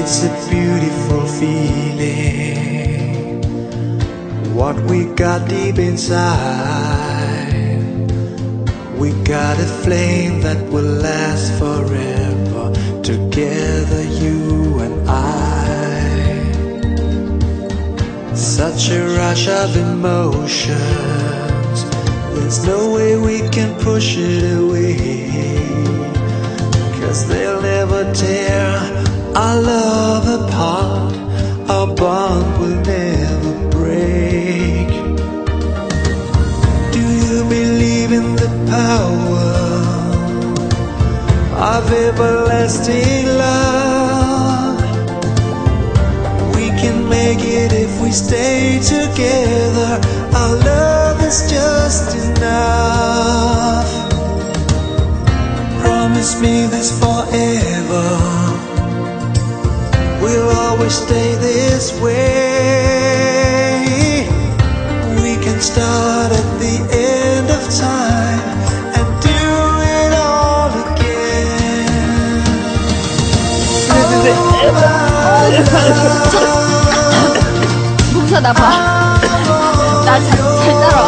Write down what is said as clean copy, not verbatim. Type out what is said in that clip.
It's a beautiful feeling, what we got deep inside. We got a flame that will last forever, together you and I. Such a rush of emotions, there's no way we can push it away, 'cause they'll never tear our love apart, our bond will never break. Do you believe in the power of everlasting love? We can make it if we stay together, our love is just enough. Promise me this forever, we'll always stay this way. We can start at the end of time and do it all again. 봉사 나 봐. 나 잘 따라와.